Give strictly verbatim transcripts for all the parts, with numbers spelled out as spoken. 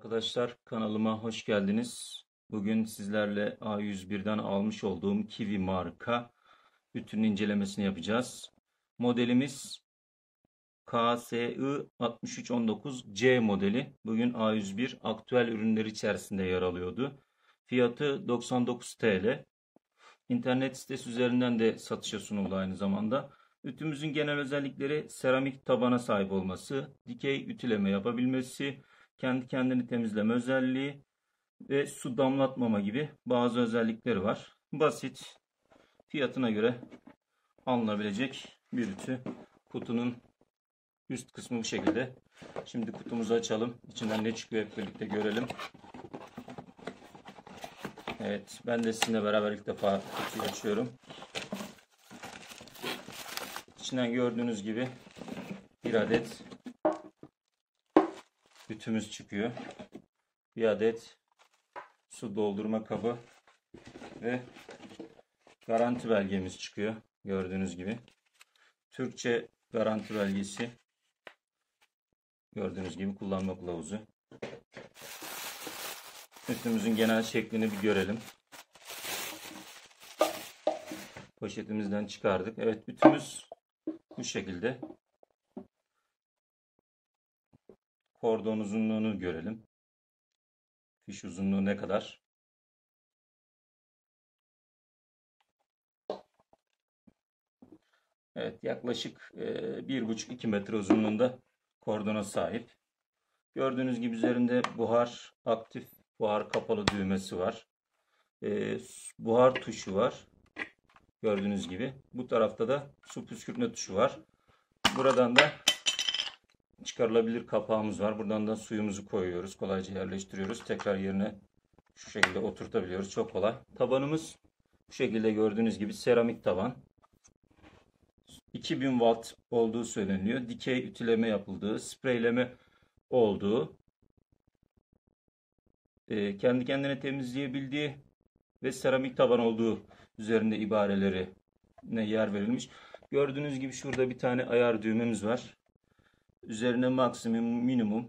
Arkadaşlar kanalıma hoş geldiniz. Bugün sizlerle A yüz bir'den almış olduğum Kiwi marka ütünün incelemesini yapacağız. Modelimiz K S I altmış üç on dokuz C modeli. Bugün A yüz bir aktüel ürünler içerisinde yer alıyordu. Fiyatı doksan dokuz TL. İnternet sitesi üzerinden de satışa sunuldu aynı zamanda. Ütümüzün genel özellikleri seramik tabana sahip olması, dikey ütüleme yapabilmesi, kendi kendini temizleme özelliği ve su damlatmama gibi bazı özellikleri var. Basit, fiyatına göre alınabilecek bir ütü. Kutunun üst kısmı bu şekilde. Şimdi kutumuzu açalım. İçinden ne çıkıyor hep birlikte görelim. Evet, ben de sizinle beraber ilk defa kutuyu açıyorum. İçinden gördüğünüz gibi bir adet ütümüz çıkıyor. Bir adet su doldurma kabı ve garanti belgemiz çıkıyor. Gördüğünüz gibi. Türkçe garanti belgesi. Gördüğünüz gibi kullanma kılavuzu. Ütümüzün genel şeklini bir görelim. Poşetimizden çıkardık. Evet, ütümüz bu şekilde. Kordon uzunluğunu görelim. Fiş uzunluğu ne kadar? Evet, yaklaşık bir buçuk iki metre uzunluğunda kordona sahip. Gördüğünüz gibi üzerinde buhar aktif, buhar kapalı düğmesi var. E, buhar tuşu var. Gördüğünüz gibi. Bu tarafta da su püskürtme tuşu var. Buradan da çıkarılabilir kapağımız var. Buradan da suyumuzu koyuyoruz. Kolayca yerleştiriyoruz. Tekrar yerine şu şekilde oturtabiliyoruz. Çok kolay. Tabanımız bu şekilde gördüğünüz gibi seramik taban. iki bin watt olduğu söyleniyor. Dikey ütüleme yapıldığı, spreyleme olduğu, e, kendi kendine temizleyebildiği ve seramik taban olduğu üzerinde ibarelerine yer verilmiş. Gördüğünüz gibi şurada bir tane ayar düğmemiz var. Üzerine maksimum, minimum,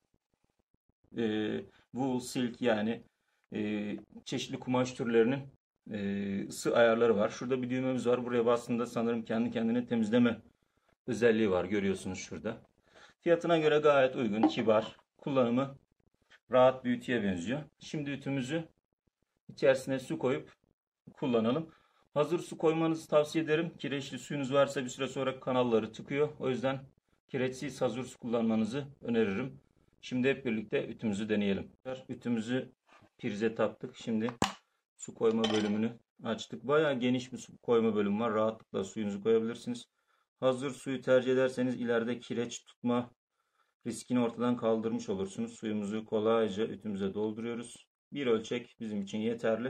e, wool, silk yani e, çeşitli kumaş türlerinin e, ısı ayarları var. Şurada bir düğmemiz var. Buraya bastığında sanırım kendi kendine temizleme özelliği var. Görüyorsunuz şurada. Fiyatına göre gayet uygun, kibar. Kullanımı rahat bir ütüye benziyor. Şimdi ütümüzü içerisine su koyup kullanalım. Hazır su koymanızı tavsiye ederim. Kireçli suyunuz varsa bir süre sonra kanalları tıkıyor. O yüzden kireçsiz hazır su kullanmanızı öneririm. Şimdi hep birlikte ütümüzü deneyelim. Ütümüzü prize taktık. Şimdi su koyma bölümünü açtık. Bayağı geniş bir su koyma bölümü var. Rahatlıkla suyunuzu koyabilirsiniz. Hazır suyu tercih ederseniz ileride kireç tutma riskini ortadan kaldırmış olursunuz. Suyumuzu kolayca ütümüze dolduruyoruz. Bir ölçek bizim için yeterli.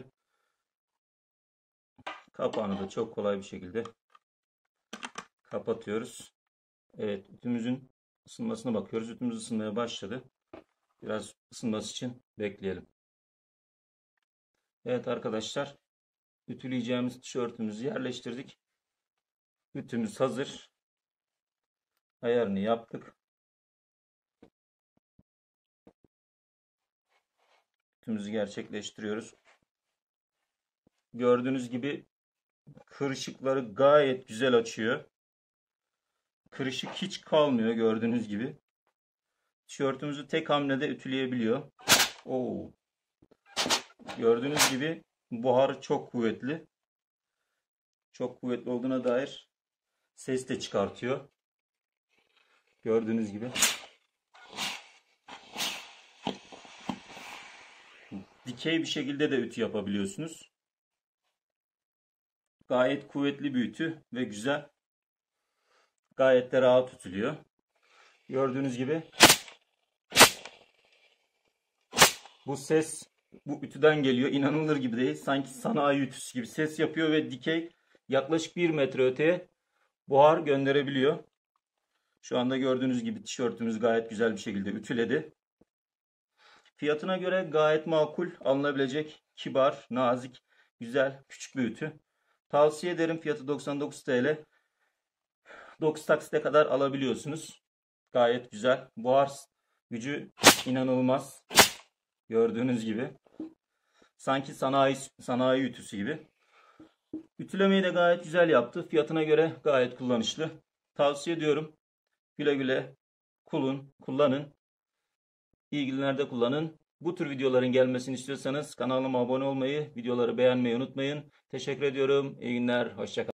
Kapağını da çok kolay bir şekilde kapatıyoruz. Evet, ütümüzün ısınmasına bakıyoruz. Ütümüz ısınmaya başladı. Biraz ısınması için bekleyelim. Evet arkadaşlar, ütüleyeceğimiz tişörtümüzü yerleştirdik. Ütümüz hazır. Ayarını yaptık. Ütümüzü gerçekleştiriyoruz. Gördüğünüz gibi kırışıkları gayet güzel açıyor. Kırışık hiç kalmıyor gördüğünüz gibi. Tişörtümüzü tek hamlede ütüleyebiliyor. Oo. Gördüğünüz gibi buharı çok kuvvetli. Çok kuvvetli olduğuna dair ses de çıkartıyor. Gördüğünüz gibi. Dikey bir şekilde de ütü yapabiliyorsunuz. Gayet kuvvetli bir ütü ve güzel. Gayet de rahat ütülüyor. Gördüğünüz gibi bu ses bu ütüden geliyor. İnanılır gibi değil. Sanki sanayi ütüsü gibi ses yapıyor ve dikey yaklaşık bir metre öteye buhar gönderebiliyor. Şu anda gördüğünüz gibi tişörtümüz gayet güzel bir şekilde ütüledi. Fiyatına göre gayet makul, alınabilecek, kibar, nazik, güzel, küçük bir ütü. Tavsiye ederim. Fiyatı doksan dokuz TL. dokuz taksite kadar alabiliyorsunuz. Gayet güzel. Buhar gücü inanılmaz. Gördüğünüz gibi. Sanki sanayi sanayi ütüsü gibi. Ütülemeyi de gayet güzel yaptı. Fiyatına göre gayet kullanışlı. Tavsiye ediyorum. Güle güle kulun, kullanın. İyi günlerde kullanın. Bu tür videoların gelmesini istiyorsanız kanalıma abone olmayı, videoları beğenmeyi unutmayın. Teşekkür ediyorum. İyi günler. Hoşça kalın.